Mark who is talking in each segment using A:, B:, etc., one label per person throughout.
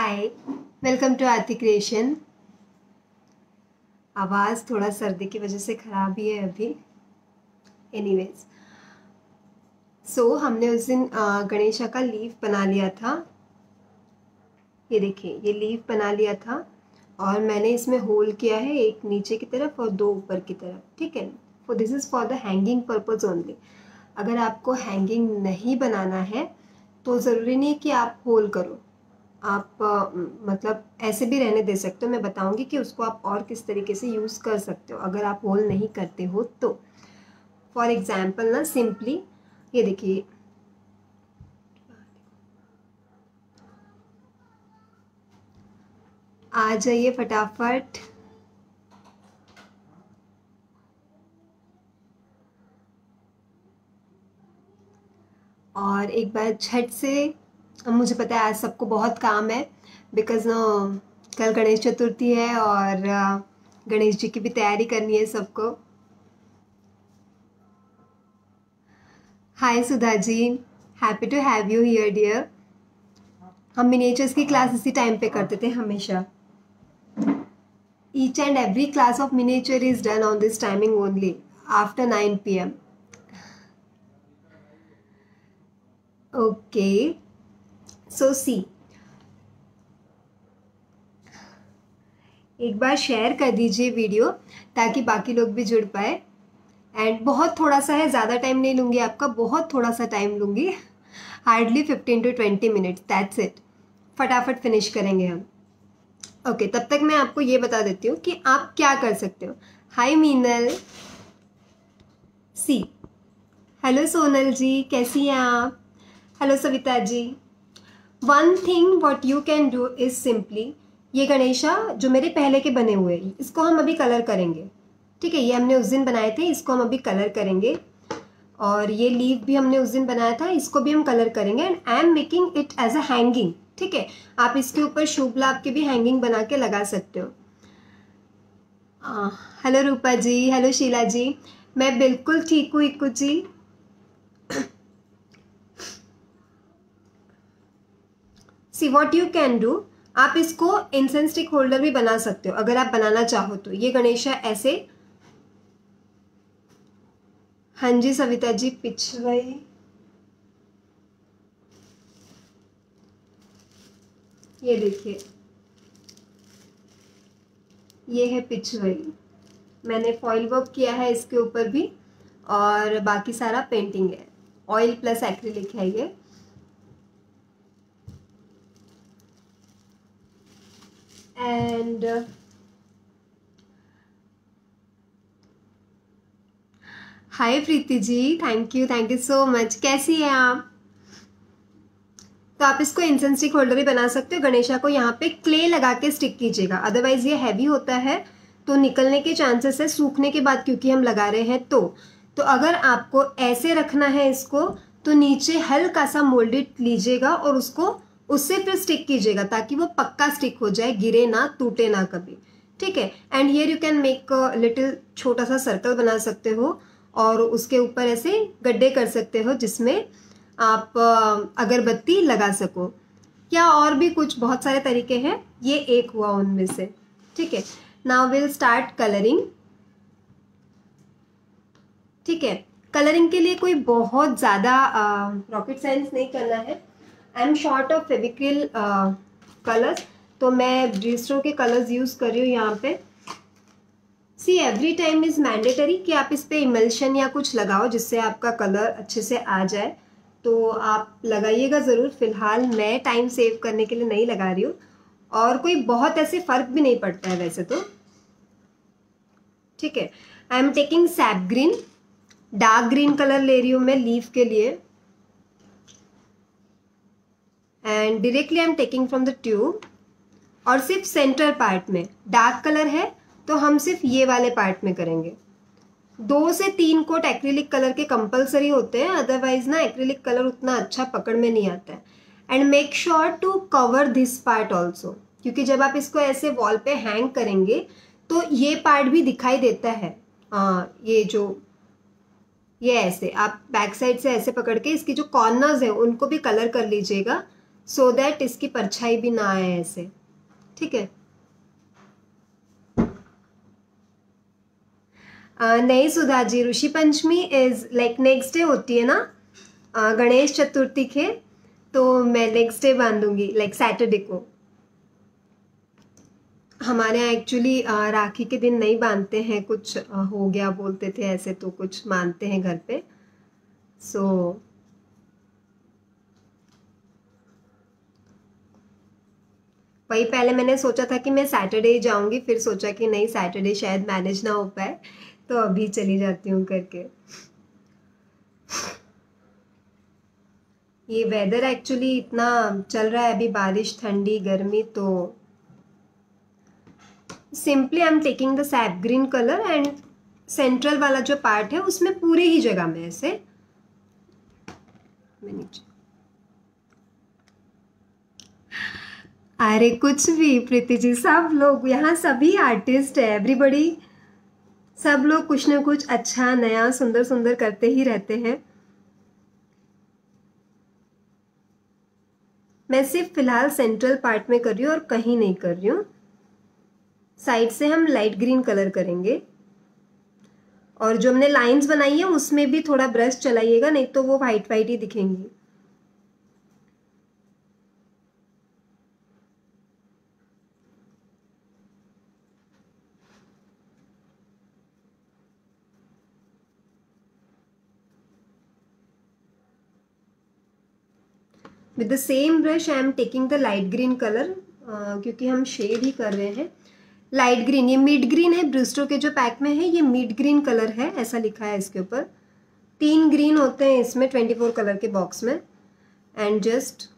A: Hi, welcome to Aarti creation. आवाज़ थोड़ा सर्दी की वजह से ख़राब ही है अभी। एनीवेज, हमने उस दिन गणेशा का लीफ बना लिया था। ये देखिए, ये लीफ बना लिया था और मैंने इसमें होल किया है, एक नीचे की तरफ और दो ऊपर की तरफ। ठीक है, this is for the hanging purpose only. अगर आपको हैंगिंग नहीं बनाना है तो ज़रूरी नहीं कि आप होल करो, आप मतलब ऐसे भी रहने दे सकते हो। मैं बताऊंगी कि उसको आप और किस तरीके से यूज़ कर सकते हो अगर आप होल नहीं करते हो तो। फॉर एग्जाम्पल ना, सिंपली ये देखिए, आ जाइए फटाफट। और एक बार झट से, मुझे पता है आज सबको बहुत काम है बिकॉज कल गणेश चतुर्थी है और गणेश जी की भी तैयारी करनी है सबको। Hi Sudha ji, happy to have you here dear. हम मिनिएचर्स की क्लास इसी टाइम पे करते थे हमेशा। Each and every class of miniature is done on this timing only, after 9 PM. Okay, so see, एक बार शेयर कर दीजिए वीडियो ताकि बाकी लोग भी जुड़ पाए। एंड बहुत थोड़ा सा है, ज़्यादा टाइम नहीं लूँगी आपका, बहुत थोड़ा सा टाइम लूँगी, hardly 15 to 20 minutes, that's it. फटाफट फिनिश करेंगे हम। ओके, तब तक मैं आपको ये बता देती हूँ कि आप क्या कर सकते हो। Hi Meenal, see, hello Sonal ji, कैसी हैं आप? Hello Savita ji. One thing what you can do is simply, ये गणेशा जो मेरे पहले के बने हुए हैं, इसको हम अभी कलर करेंगे। ठीक है, ये हमने उस दिन बनाए थे, इसको हम अभी कलर करेंगे। और ये लीफ भी हमने उस दिन बनाया था, इसको भी हम कलर करेंगे। And I am making it as a hanging. ठीक है, आप इसके ऊपर शुभ लाभ के भी हैंगिंग बना के लगा सकते हो। हेलो रूपा जी, हेलो शीला जी, मैं बिल्कुल ठीक हूँ Ikku ji. See what you can do, आप इसको इंसेंस स्टिक होल्डर भी बना सकते हो अगर आप बनाना चाहो तो। ये गणेशा ऐसे, हाँ जी सविता जी, पिछवाई, ये देखिए, ये है पिछवाई। मैंने फॉइल वर्क किया है इसके ऊपर भी और बाकी सारा पेंटिंग है, ऑयल प्लस एक्रिलिक है ये। And hi Preeti ji, thank you so much. कैसी है आप? तो आप इसको इंसेंस स्टिक होल्डर ही बना सकते हो। गणेशा को यहाँ पे क्ले लगा के स्टिक कीजिएगा, अदरवाइज ये हैवी होता है तो निकलने के चांसेस है सूखने के बाद, क्योंकि हम लगा रहे हैं तो अगर आपको ऐसे रखना है इसको तो नीचे हल्का सा मोल्डेड लीजिएगा और उसको उससे फिर स्टिक कीजिएगा ताकि वो पक्का स्टिक हो जाए, गिरे ना, टूटे ना कभी। ठीक है, and here you can make little, छोटा सा सर्कल बना सकते हो और उसके ऊपर ऐसे गड्ढे कर सकते हो जिसमें आप अगरबत्ती लगा सको, या और भी कुछ बहुत सारे तरीके हैं, ये एक हुआ उनमें से। ठीक है, नाउ विल स्टार्ट कलरिंग। ठीक है, कलरिंग के लिए कोई बहुत ज़्यादा रॉकेट साइंस नहीं करना है। I am short of Fevicryl colours, तो मैं ब्रिस्टो के कलर्स यूज़ कर रही हूँ यहाँ पे। See every time is mandatory कि आप इस पे इमल्शन या कुछ लगाओ जिससे आपका कलर अच्छे से आ जाए, तो आप लगाइएगा ज़रूर। फिलहाल मैं टाइम सेव करने के लिए नहीं लगा रही हूँ और कोई बहुत ऐसे फ़र्क भी नहीं पड़ता है वैसे तो। ठीक है, I am taking sap green, dark green colour ले रही हूँ मैं लीफ के लिए। And directly I am taking from the tube, और सिर्फ सेंटर पार्ट में डार्क कलर है तो हम सिर्फ ये वाले पार्ट में करेंगे। 2 से 3 कोट एक्रिलिक कलर के कंपलसरी होते हैं, अदरवाइज ना एक्रिलिक कलर उतना अच्छा पकड़ में नहीं आता है। And make sure to cover this part also, क्योंकि जब आप इसको ऐसे वॉल पे हैंग करेंगे तो ये पार्ट भी दिखाई देता है। ये जो, ये ऐसे आप बैक साइड से ऐसे पकड़ के इसकी जो कॉर्नर्स हैं उनको भी कलर कर लीजिएगा सो दैट इसकी परछाई भी ना आए ऐसे, ठीक है। नहीं Sudha ji, Rishi Panchami is like next day होती है ना गणेश चतुर्थी के, तो मैं नेक्स्ट डे बांधूंगी लाइक सैटरडे को। हमारे यहाँ एक्चुअली राखी के दिन नहीं बांधते हैं, कुछ हो गया बोलते थे ऐसे, तो कुछ मानते हैं घर पे, सो वही पहले मैंने सोचा था कि मैं सैटरडे ही जाऊंगी, फिर सोचा कि नहीं सैटरडे शायद मैनेज ना हो पाए, तो अभी चली जाती हूँ करके। ये वेदर एक्चुअली इतना चल रहा है अभी, बारिश ठंडी गर्मी, तो simply I am taking the sap green colour and central वाला जो पार्ट है उसमें पूरे ही जगह में ऐसे मैं नीचे। अरे कुछ भी प्रीति जी, सब लोग यहाँ सभी आर्टिस्ट है, एवरीबॉडी, सब लोग कुछ ना कुछ अच्छा नया सुंदर सुंदर करते ही रहते हैं। मैं सिर्फ फिलहाल सेंट्रल पार्ट में कर रही हूँ और कहीं नहीं कर रही हूँ। साइड से हम लाइट ग्रीन कलर करेंगे, और जो हमने लाइंस बनाई है उसमें भी थोड़ा ब्रश चलाइएगा, नहीं तो वो वाइट वाइट ही दिखेंगी। With the same brush I am taking the light green colour, क्योंकि हम शेड ही कर रहे हैं। लाइट ग्रीन, ये मिड ग्रीन है, ब्रिस्टो के जो पैक में है ये मिड ग्रीन कलर है, ऐसा लिखा है इसके ऊपर। 3 ग्रीन होते हैं इसमें 24 कलर के बॉक्स में, एंड जस्ट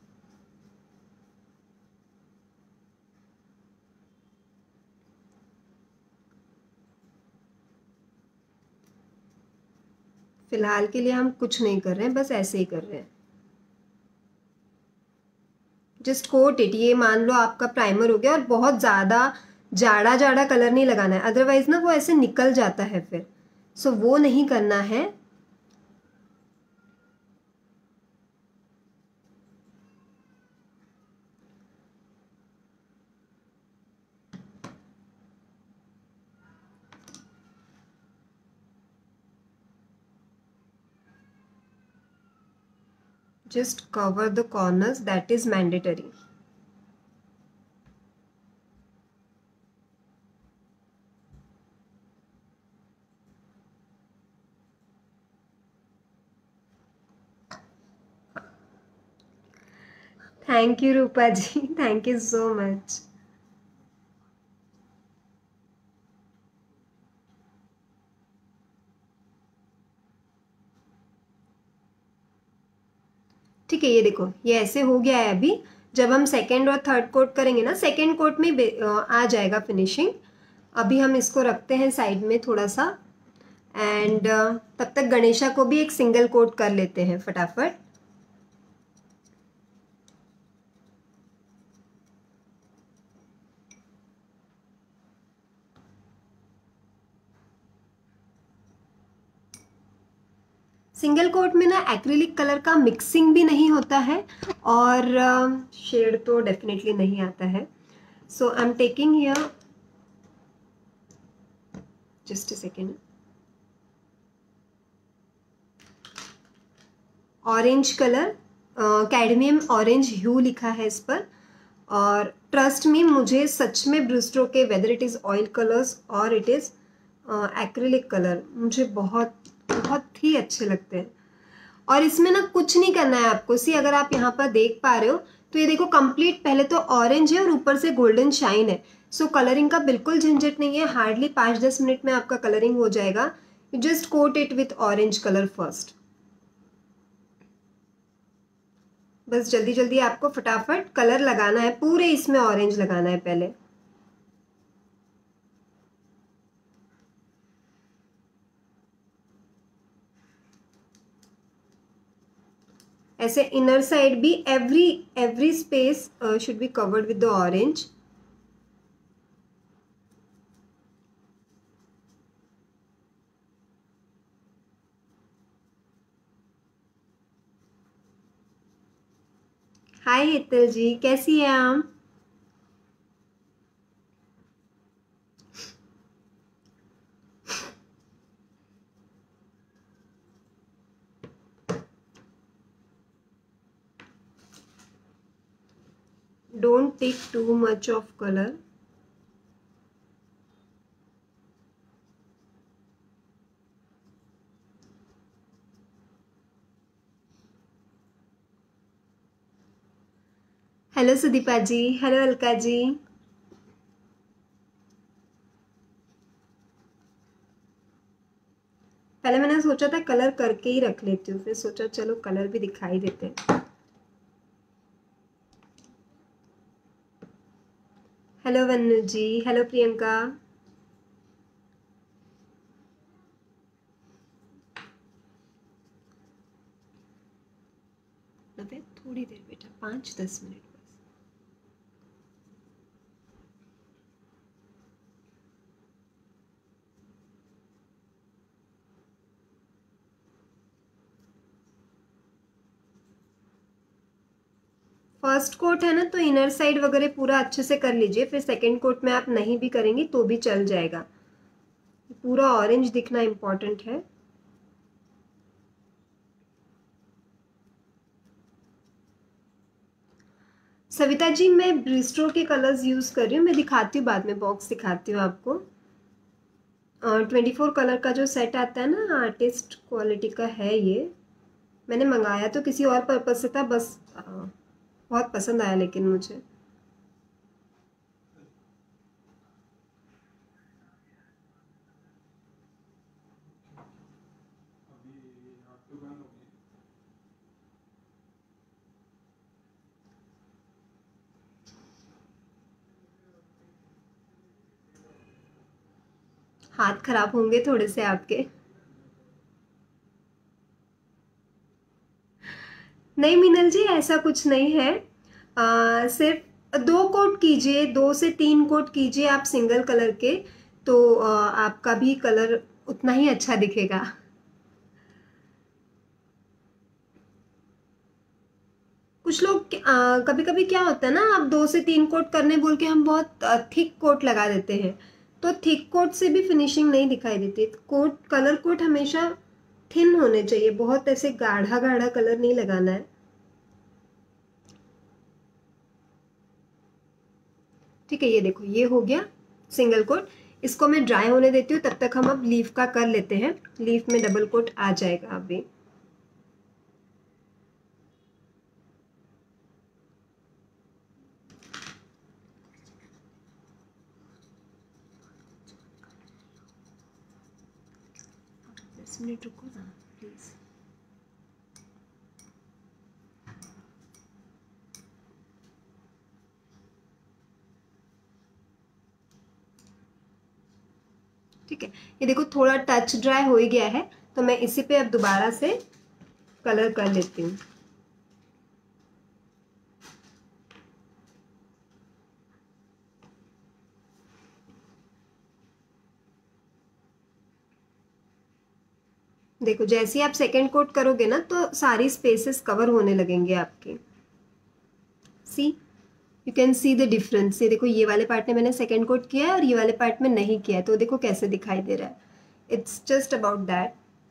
A: फिलहाल के लिए हम कुछ नहीं कर रहे हैं, बस ऐसे ही कर रहे हैं। जस्ट कोट इट, ये मान लो आपका प्राइमर हो गया, और बहुत ज़्यादा जाड़ा जाड़ा कलर नहीं लगाना है, अदरवाइज ना वो ऐसे निकल जाता है फिर, सो वो नहीं करना है। Just cover the corners, that is mandatory. Thank you Rupa ji, thank you so much. ठीक है, ये देखो ये ऐसे हो गया है अभी। जब हम सेकेंड और थर्ड कोट करेंगे ना, सेकेंड कोट में आ जाएगा फिनिशिंग। अभी हम इसको रखते हैं साइड में थोड़ा सा, एंड तब तक गणेशा को भी एक सिंगल कोट कर लेते हैं फटाफट। सिंगल कोट में ना एक्रिलिक कलर का मिक्सिंग भी नहीं होता है, और शेड तो डेफिनेटली नहीं आता है। So I am taking here just a second, orange colour, cadmium orange hue लिखा है इस पर। और ट्रस्ट में मुझे सच में ब्रिस्टो के whether it is oil colours और इट इज़ एक्रिलिक कलर मुझे बहुत बहुत ही अच्छे लगते हैं। और इसमें ना कुछ नहीं करना है आपको, सी अगर आप यहाँ पर देख पा रहे हो तो ये देखो कंप्लीट पहले तो ऑरेंज है और ऊपर से गोल्डन शाइन है। सो कलरिंग का बिल्कुल झंझट नहीं है, हार्डली 5-10 मिनट में आपका कलरिंग हो जाएगा। You just coat it with orange colour first. बस जल्दी जल्दी आपको फटाफट कलर लगाना है, पूरे इसमें ऑरेंज लगाना है पहले। ऐसे इनर साइड भी every space should be covered with the orange. Hi Hetal ji, कैसी हैं आप? Don't take too much of colour. Hello Sudipa ji, hello Alka ji. पहले मैंने सोचा था कलर करके ही रख लेती हूँ, फिर सोचा चलो कलर भी दिखाई देते हैं। Hello Vannu ji, hello Priyanka. थोड़ी देर बेटा, 5-10 मिनट बस। फर्स्ट कोट है ना, तो इनर साइड वगैरह पूरा अच्छे से कर लीजिए, फिर सेकंड कोट में आप नहीं भी करेंगी तो भी चल जाएगा। पूरा ऑरेंज दिखना इम्पोर्टेंट है। सविता जी, मैं ब्रिस्टो के कलर्स यूज़ कर रही हूँ, मैं दिखाती हूँ बाद में, बॉक्स दिखाती हूँ आपको। 24 कलर का जो सेट आता है ना, आर्टिस्ट क्वालिटी का है ये। मैंने मंगाया तो किसी और पर्पज़ से था, बस बहुत पसंद आया लेकिन मुझे। हाथ खराब होंगे थोड़े से आपके। नहीं मीनल जी, ऐसा कुछ नहीं है। सिर्फ 2 कोट कीजिए, 2 से 3 कोट कीजिए आप सिंगल कलर के, तो आपका भी कलर उतना ही अच्छा दिखेगा। कुछ लोग कभी कभी क्या होता है ना, आप 2 से 3 कोट करने बोल के हम बहुत थिक कोट लगा देते हैं, तो थिक कोट से भी फिनिशिंग नहीं दिखाई देती। कोट, कलर कोट हमेशा थिन होने चाहिए, बहुत ऐसे गाढ़ा गाढ़ा कलर नहीं लगाना है। ठीक है, ये देखो ये हो गया सिंगल कोट। इसको मैं ड्राई होने देती हूँ, तब तक हम अब लीफ का कर लेते हैं। लीफ में डबल कोट आ जाएगा अभी। दस मिनट रुको ना प्लीज। ठीक है, ये देखो थोड़ा टच ड्राई हो ही गया है, तो मैं इसी पे अब दोबारा से कलर कर लेती हूँ। देखो जैसे ही आप सेकेंड कोट करोगे ना, तो सारी स्पेसेस कवर होने लगेंगे आपके। See, you can see the difference. ये देखो, ये वाले पार्ट में मैंने सेकेंड कोट किया है और ये वाले पार्ट में नहीं किया है, तो देखो कैसे दिखाई दे रहा है। It's just about that.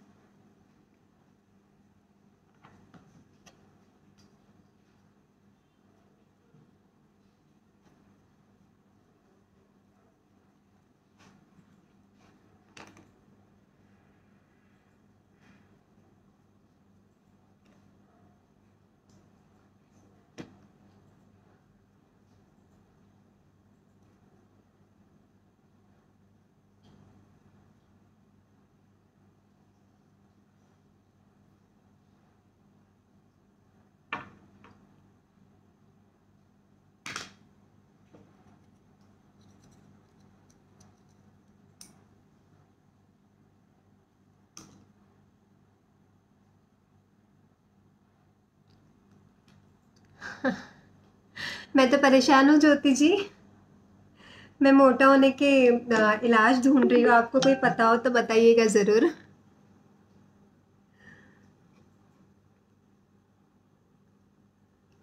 A: मैं तो परेशान हूँ ज्योति जी। मैं मोटा होने के इलाज ढूंढ रही हूँ, आपको कोई पता हो तो बताइएगा ज़रूर।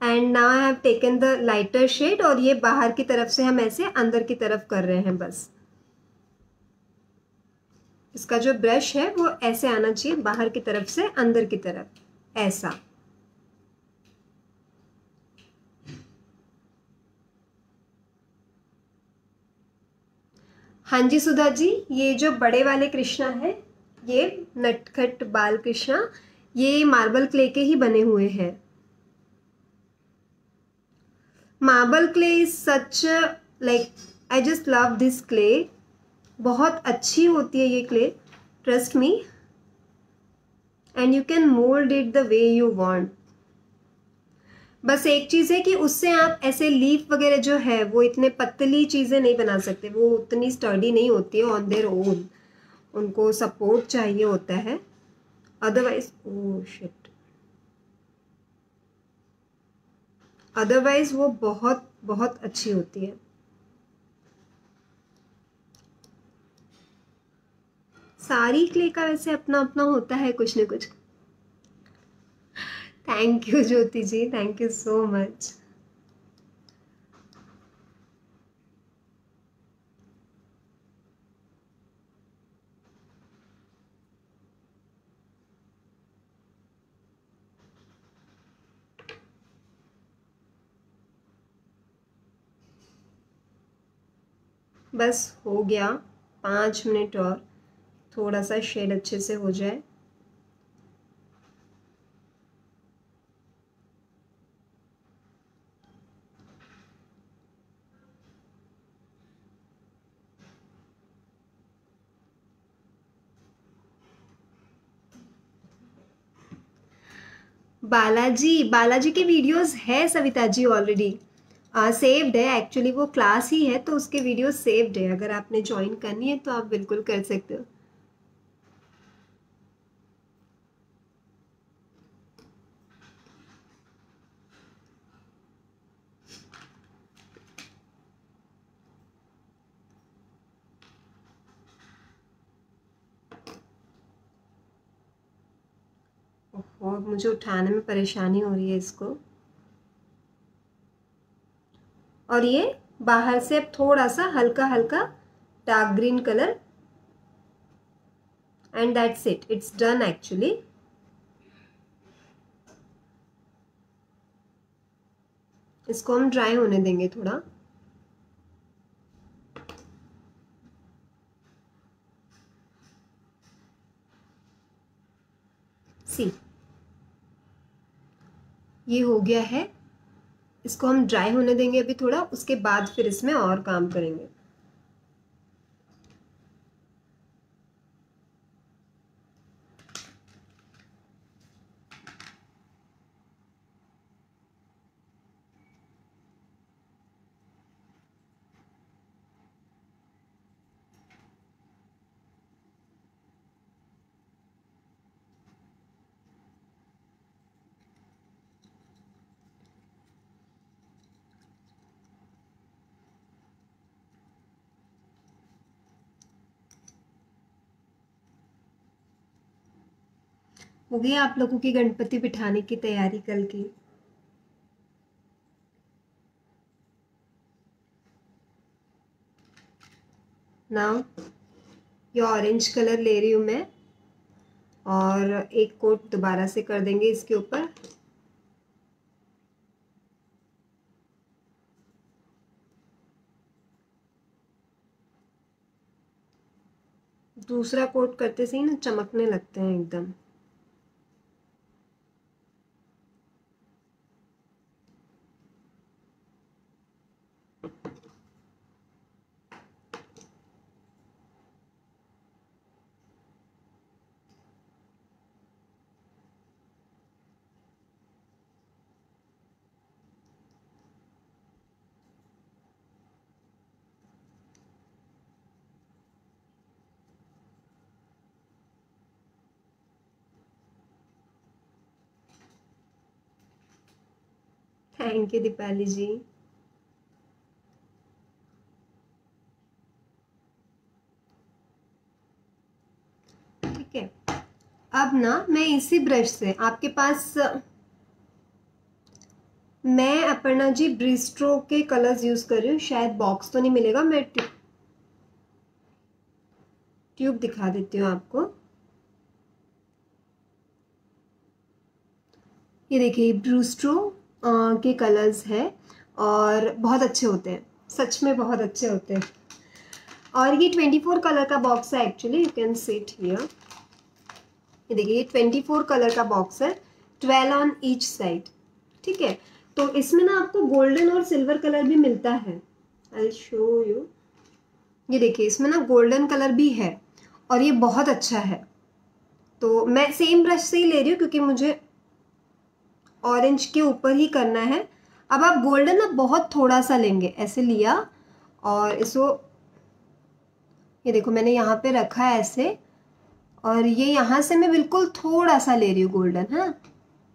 A: And now I have taken the lighter shade, और ये बाहर की तरफ से हम ऐसे अंदर की तरफ कर रहे हैं बस। इसका जो ब्रश है वो ऐसे आना चाहिए, बाहर की तरफ से अंदर की तरफ, ऐसा। हाँ जी सुधा जी, ये जो बड़े वाले कृष्णा है, ये नटखट बाल कृष्णा, ये मार्बल क्ले के ही बने हुए हैं। Marble clay is such, like I just love this clay. बहुत अच्छी होती है ये clay, trust me, and you can mould it the way you want. बस एक चीज़ है कि उससे आप ऐसे लीफ वगैरह जो है वो इतने पतली चीज़ें नहीं बना सकते, वो उतनी स्टर्डी नहीं होती है ऑन देयर ओन, उनको सपोर्ट चाहिए होता है, अदरवाइज ओह शिट, अदरवाइज वो बहुत बहुत अच्छी होती है। सारी क्ले का वैसे अपना अपना होता है कुछ न कुछ। Thank you Jyoti ji, thank you so much. बस हो गया, 5 मिनट और, थोड़ा सा शेड अच्छे से हो जाए। बालाजी, बालाजी के वीडियोस है सविता जी ऑलरेडी सेव्ड है, एक्चुअली वो क्लास ही है तो उसके वीडियोस सेव्ड है, अगर आपने ज्वाइन करनी है तो आप बिल्कुल कर सकते हो। ओहो, मुझे उठाने में परेशानी हो रही है इसको। और ये बाहर से अब थोड़ा सा हल्का हल्का dark green colour, and that's it, it's done actually. इसको हम ड्राई होने देंगे थोड़ा। सी, ये हो गया है, इसको हम ड्राई होने देंगे अभी थोड़ा, उसके बाद फिर इसमें और काम करेंगे। हो गई आप लोगों की गणपति बिठाने की तैयारी कल की? नाउ ये ऑरेंज कलर ले रही हूँ मैं, और एक कोट दोबारा से कर देंगे इसके ऊपर। दूसरा कोट करते से ही ना चमकने लगते हैं एकदम। Thank you Deepali ji. ठीक है, अब ना मैं इसी ब्रश से, आपके पास मैं अपर्णा जी ब्रिस्ट्रो के कलर्स यूज कर रही हूँ, शायद बॉक्स तो नहीं मिलेगा, मैं ट्यूब दिखा देती हूँ आपको। ये देखिए ब्रिस्ट्रो के कलर्स है और बहुत अच्छे होते हैं, सच में बहुत अच्छे होते हैं। और ये 24 कलर का बॉक्स है actually, you can see it here. ये देखिए ये 24 कलर का बॉक्स है, 12 ऑन ईच साइड, ठीक है। तो इसमें ना आपको गोल्डन और सिल्वर कलर भी मिलता है, आई विल शो यू। ये देखिए इसमें ना गोल्डन कलर भी है और ये बहुत अच्छा है। तो मैं सेम ब्रश से ही ले रही हूँ क्योंकि मुझे ऑरेंज के ऊपर ही करना है। अब आप गोल्डन ना बहुत थोड़ा सा लेंगे, ऐसे लिया और इसको, ये देखो मैंने यहाँ पे रखा है ऐसे, और ये यहाँ से मैं बिल्कुल थोड़ा सा ले रही हूँ गोल्डन, है ना,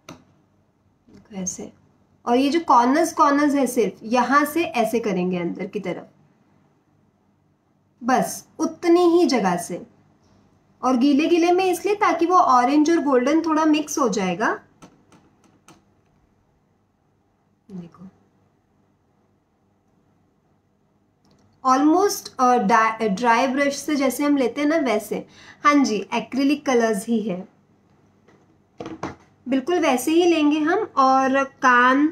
A: ऐसे। और ये जो कॉर्नर्स कॉर्नर्स है सिर्फ यहाँ से ऐसे करेंगे अंदर की तरफ, बस उतनी ही जगह से। और गीले गीले में इसलिए ताकि वो ऑरेंज और गोल्डन थोड़ा मिक्स हो जाएगा। देखो ऑलमोस्ट ड्राई ब्रश से जैसे हम लेते हैं ना वैसे। हाँ जी, एक्रिलिक कलर्स ही है, बिल्कुल वैसे ही लेंगे हम। और कान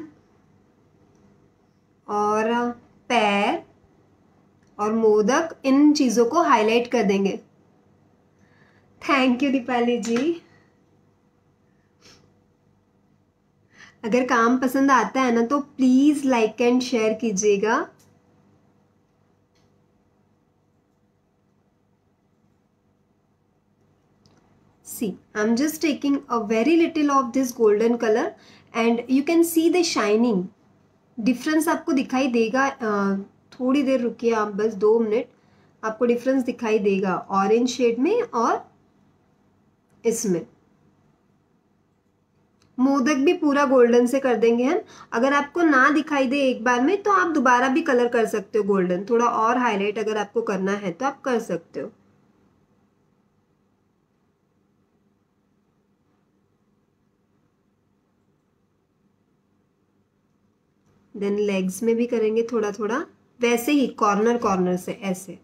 A: और पैर और मोदक, इन चीज़ों को हाईलाइट कर देंगे। Thank you Deepali ji. अगर काम पसंद आता है ना तो प्लीज़ लाइक एंड शेयर कीजिएगा। See, I'm just taking a very little of this golden color and you can see the shining. Difference आपको दिखाई देगा। थोड़ी देर रुकिए आप, बस 2 मिनट, आपको डिफरेंस दिखाई देगा ऑरेंज शेड में और इसमें। मोदक भी पूरा गोल्डन से कर देंगे हम। अगर आपको ना दिखाई दे एक बार में तो आप दोबारा भी कलर कर सकते हो गोल्डन, थोड़ा और हाईलाइट अगर आपको करना है तो आप कर सकते हो। देन लेग्स में भी करेंगे थोड़ा थोड़ा वैसे ही, कॉर्नर कॉर्नर से ऐसे।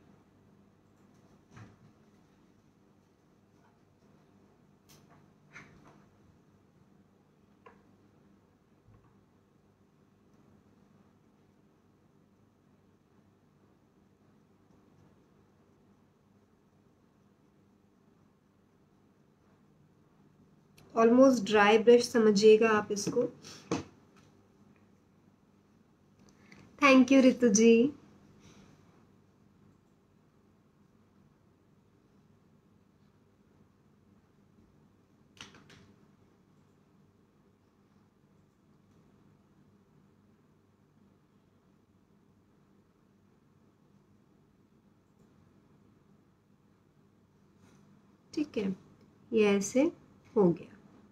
A: ऑलमोस्ट ड्राई ब्रश समझिएगा आप इसको। Thank you Ritu ji. ठीक है, ये ऐसे हो गया।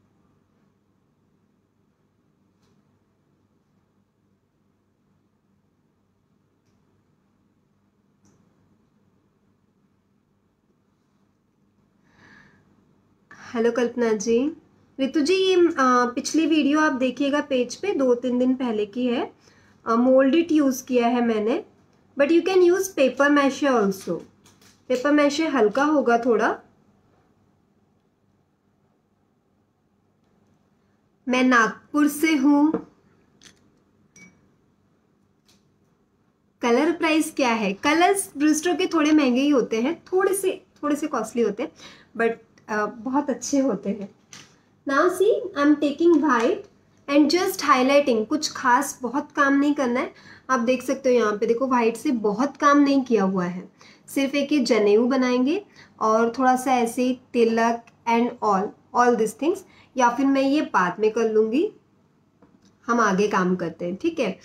A: हेलो कल्पना जी। रितु जी ये पिछली वीडियो आप देखिएगा पेज पे, 2-3 दिन पहले की है। मोल्डिट यूज़ किया है मैंने, but you can use paper mache also. Paper mache हल्का होगा थोड़ा। मैं नागपुर से हूँ। कलर प्राइस क्या है? कलर्स ब्रिस्ट्रो के थोड़े महंगे ही होते हैं, थोड़े से कॉस्टली होते हैं, बट बहुत अच्छे होते हैं। Now see I am taking white and just highlighting. कुछ खास बहुत काम नहीं करना है। आप देख सकते हो यहाँ पे, देखो वाइट से बहुत काम नहीं किया हुआ है, सिर्फ एक ये जनेऊ बनाएंगे और थोड़ा सा ऐसे tilak and all this things, या फिर मैं ये बाद में कर लूँगी, हम आगे काम करते हैं, ठीक है।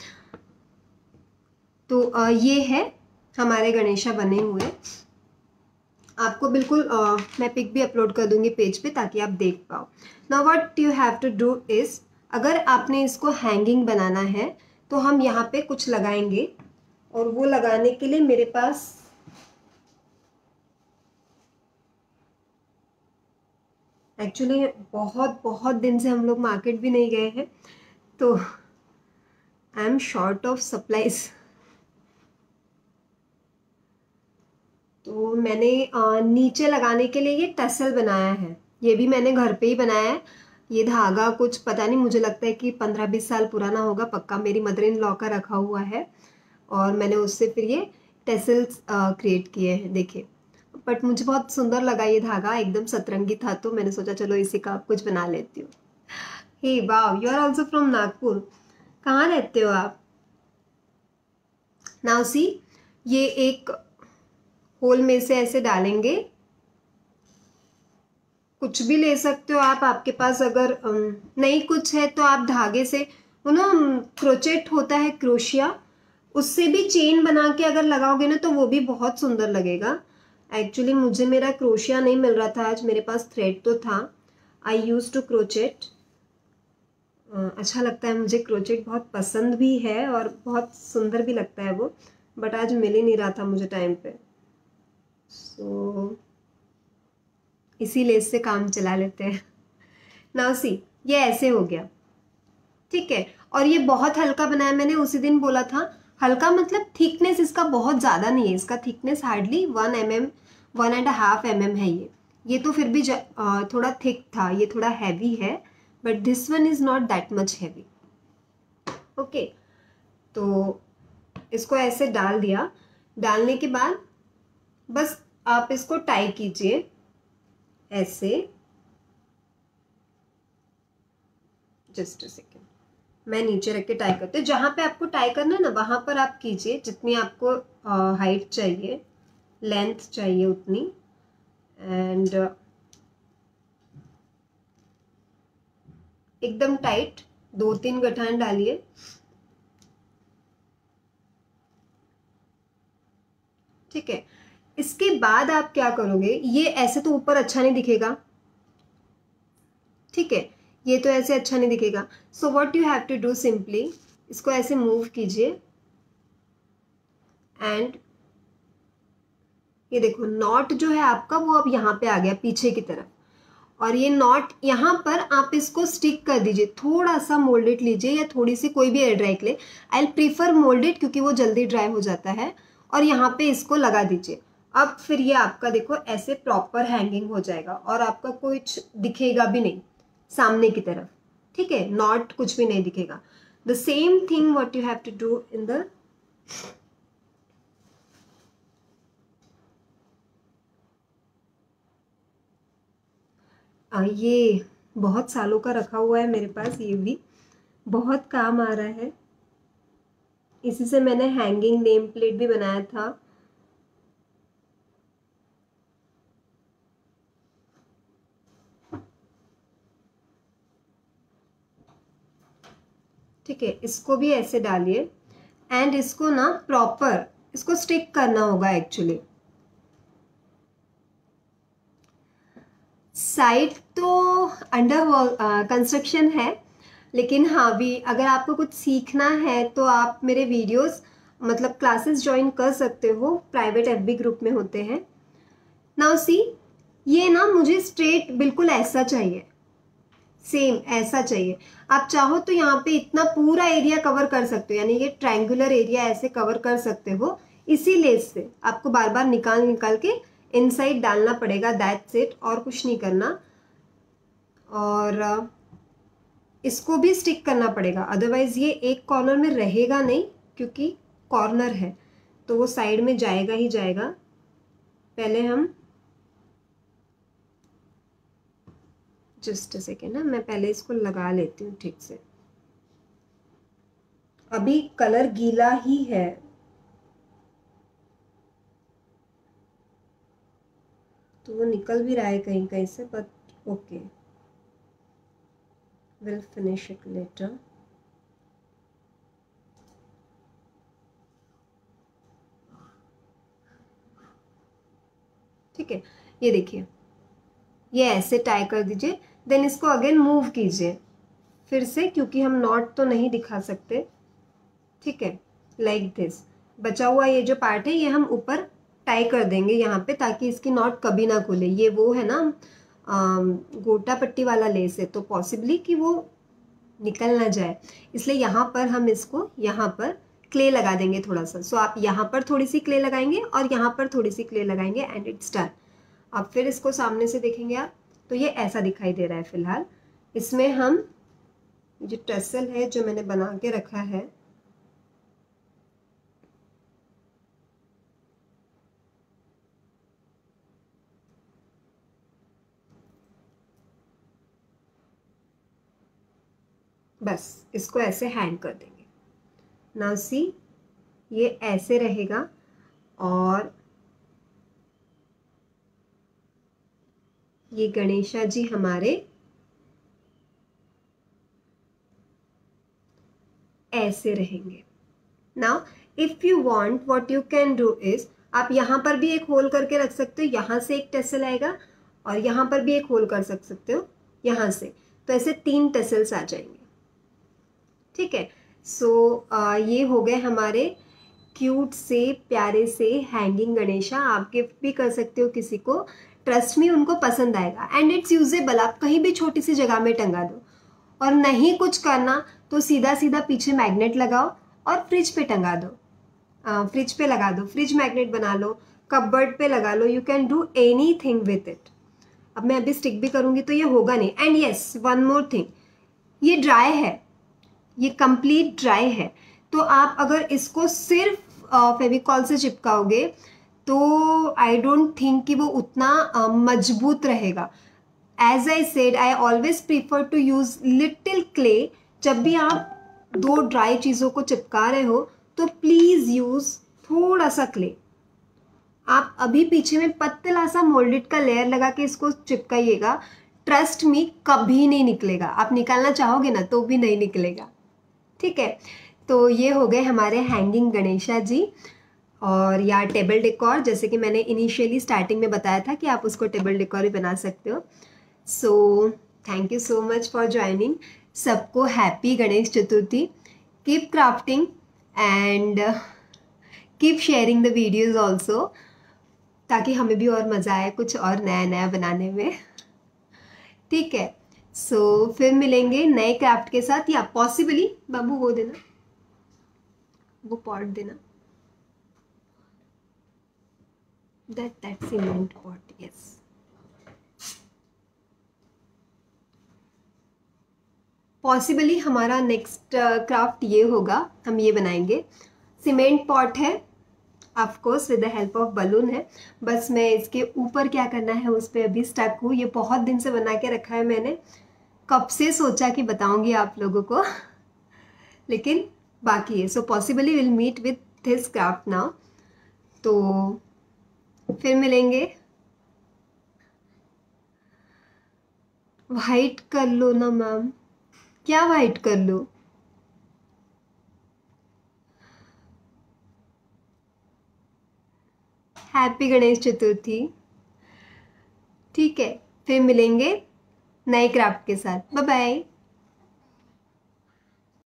A: तो ये है हमारे गणेशा बने हुए। आपको बिल्कुल मैं पिक भी अपलोड कर दूंगी पेज पे ताकि आप देख पाओ। Now what you have to do is, अगर आपने इसको हैंगिंग बनाना है तो हम यहाँ पे कुछ लगाएंगे, और वो लगाने के लिए मेरे पास एक्चुअली बहुत बहुत दिन से हम लोग मार्केट भी नहीं गए हैं, तो I am short of supplies. तो मैंने नीचे लगाने के लिए ये टसल बनाया है, ये भी मैंने घर पे ही बनाया है। ये धागा कुछ पता नहीं, मुझे लगता है कि 15-20 साल पुराना होगा पक्का, मेरी मदर इन लॉ का रखा हुआ है और मैंने उससे फिर ये टेसल्स क्रिएट किए हैं, देखिए। बट मुझे बहुत सुंदर लगा ये धागा, एकदम सतरंगी था, तो मैंने सोचा चलो इसी का कुछ बना लेती हूँ। Hey wow, you are also from Nagpur, कहाँ रहते हो आप? नाउ सी, ये एक होल में से ऐसे डालेंगे, कुछ भी ले सकते हो आप, आपके पास अगर नहीं कुछ है तो आप धागे से, वो ना क्रोचेट होता है, क्रोशिया, उससे भी चेन बना के अगर लगाओगे ना तो वो भी बहुत सुंदर लगेगा। एक्चुअली मुझे मेरा क्रोशिया नहीं मिल रहा था आज, मेरे पास थ्रेड तो था। आई यूज टू क्रोचेट, अच्छा लगता है मुझे, क्रोचेट बहुत पसंद भी है और बहुत सुंदर भी लगता है वो, बट आज मिल ही नहीं रहा था मुझे टाइम पे, सो इसी लेस से काम चला लेते हैं। नाउ सी, ये ऐसे हो गया, ठीक है। और ये बहुत हल्का बनाया, मैंने उसी दिन बोला था, हल्का मतलब थिकनेस इसका बहुत ज़्यादा नहीं है, इसका थिकनेस हार्डली 1 mm 1.5 mm है ये तो फिर भी थोड़ा थिक था, ये थोड़ा हैवी है, but this one is not that much heavy. Okay, तो इसको ऐसे डाल दिया, डालने के बाद बस आप इसको टाई कीजिए ऐसे, जस्ट अ सेकेंड, मैं नीचे रख के टाई करती हूँ। जहाँ पे आपको टाई करना है ना वहाँ पर आप कीजिए, जितनी आपको हाइट चाहिए, लेंथ चाहिए उतनी, एंड एकदम टाइट 2-3 गठान डालिए। ठीक है, इसके बाद आप क्या करोगे, ये ऐसे तो ऊपर अच्छा नहीं दिखेगा, ठीक है, ये तो ऐसे अच्छा नहीं दिखेगा। So what you have to do, simply इसको ऐसे मूव कीजिए एंड ये देखो नॉट जो है आपका वो अब यहाँ पे आ गया पीछे की तरफ, और ये नॉट यहाँ पर आप इसको स्टिक कर दीजिए, थोड़ा सा मोल्डेड लीजिए या थोड़ी सी कोई भी air dry clay, I prefer moulded क्योंकि वो जल्दी ड्राई हो जाता है, और यहाँ पे इसको लगा दीजिए। अब फिर ये आपका देखो ऐसे प्रॉपर हैंगिंग हो जाएगा और आपका कुछ दिखेगा भी नहीं सामने की तरफ, ठीक है, नॉट कुछ भी नहीं दिखेगा। The same thing what you have to do in the ये बहुत सालों का रखा हुआ है मेरे पास, ये भी बहुत काम आ रहा है, इसी से मैंने हैंगिंग नेम प्लेट भी बनाया था। ठीक है, इसको भी ऐसे डालिए एंड इसको ना प्रॉपर इसको स्टिक करना होगा। एक्चुअली साइट तो अंडर कंस्ट्रक्शन है, लेकिन हाँ भी अगर आपको कुछ सीखना है तो आप मेरे वीडियोस मतलब क्लासेस ज्वाइन कर सकते हो, प्राइवेट एफबी ग्रुप में होते हैं। नाउ सी, ये ना मुझे स्ट्रेट बिल्कुल ऐसा चाहिए, सेम ऐसा चाहिए। आप चाहो तो यहाँ पे इतना पूरा एरिया कवर कर सकते हो, यानी ये ट्रायंगुलर एरिया ऐसे कवर कर सकते हो। इसी लेस से आपको बार बार निकाल निकाल के इनसाइड डालना पड़ेगा, दैट्स इट, और कुछ नहीं करना। और इसको भी स्टिक करना पड़ेगा, अदरवाइज ये एक कॉर्नर में रहेगा नहीं, क्योंकि कॉर्नर है तो वो साइड में जाएगा ही जाएगा। पहले हम जस्ट अ सेकेंड ना, मैं पहले इसको लगा लेती हूँ ठीक से, अभी कलर गीला ही है। तो वो निकल भी रहा है कहीं कहीं से, but okay, will finish it later. ठीक है, ये देखिए, ये ऐसे टाई कर दीजिए, देन इसको अगेन मूव कीजिए फिर से, क्योंकि हम नॉट तो नहीं दिखा सकते। ठीक है, लाइक दिस, बचा हुआ ये जो पार्ट है ये हम ऊपर टाई कर देंगे यहाँ पे, ताकि इसकी नॉट कभी ना खुले। ये वो है ना गोटा पट्टी वाला लेस है, तो पॉसिबली कि वो निकल ना जाए, इसलिए यहाँ पर हम इसको यहाँ पर क्ले लगा देंगे थोड़ा सा। सो आप यहाँ पर थोड़ी सी क्ले लगाएंगे और यहाँ पर थोड़ी सी क्ले लगाएंगे एंड इट्स डन। अब फिर इसको सामने से देखेंगे आप तो ये ऐसा दिखाई दे रहा है फिलहाल। इसमें हम जो टसल है जो मैंने बना के रखा है बस इसको ऐसे हैंग कर देंगे। नाउ सी ये ऐसे रहेगा और ये गणेशा जी हमारे ऐसे रहेंगे। Now if you want what you can do is, आप यहाँ पर भी एक होल करके रख सकते हो, यहाँ से एक टेसल आएगा और यहाँ पर भी एक होल कर सकते हो यहाँ से, तो ऐसे 3 टेसल्स आ जाएंगे। ठीक है, सो ये हो गए हमारे क्यूट से प्यारे से हैंगिंग गणेशा। आप गिफ्ट भी कर सकते हो किसी को, ट्रस्ट मी उनको पसंद आएगा एंड इट्स यूजेबल। आप कहीं भी छोटी सी जगह में टंगा दो, और नहीं कुछ करना तो सीधा सीधा पीछे मैग्नेट लगाओ और फ्रिज पे टंगा दो, फ्रिज पे लगा दो, फ्रिज मैग्नेट बना लो, कपबोर्ड पे लगा लो, you can do anything with it. अब मैं अभी स्टिक भी करूँगी तो ये होगा नहीं। And yes one more thing, ये ड्राई है, ये कंप्लीट ड्राई है, तो आप अगर इसको सिर्फ फेविकॉल से चिपकाओगे तो आई डोंट थिंक कि वो उतना मजबूत रहेगा। As I said I always prefer to use little clay. जब भी आप 2 ड्राई चीज़ों को चिपका रहे हो तो प्लीज़ यूज़ थोड़ा सा क्ले। आप अभी पीछे में पतला सा मोल्डेड का लेयर लगा के इसको चिपकाइएगा, ट्रस्ट मी कभी नहीं निकलेगा। आप निकालना चाहोगे ना तो भी नहीं निकलेगा। ठीक है, तो ये हो गए हमारे हैंगिंग गणेशा जी और या टेबल डेकोर, जैसे कि मैंने इनिशियली स्टार्टिंग में बताया था कि आप उसको टेबल डेकोर भी बना सकते हो। So thank you so much for joining. सबको happy Ganesh Chaturthi. Keep crafting and keep sharing the videos also, ताकि हमें भी और मज़ा आए कुछ और नया नया बनाने में। ठीक है, सो फिर मिलेंगे नए क्राफ्ट के साथ, या पॉसिबली बाबू वो देना, वो पॉट देना, that cement pot, yes। Possibly हमारा नेक्स्ट क्राफ्ट ये होगा, हम ये बनाएंगे। सीमेंट पॉट है, of course with the help of balloon है। बस मैं इसके ऊपर क्या करना है उस पर अभी स्टक हूँ। ये बहुत दिन से बना के रखा है मैंने, कब से सोचा कि बताऊंगी आप लोगों को, लेकिन बाकी है। So possibly will meet with this craft now. तो फिर मिलेंगे। वाइट कर लो ना मैम, क्या वाइट कर लो? हैप्पी गणेश चतुर्थी। ठीक है, फिर मिलेंगे नए क्राफ्ट के साथ। Bye bye.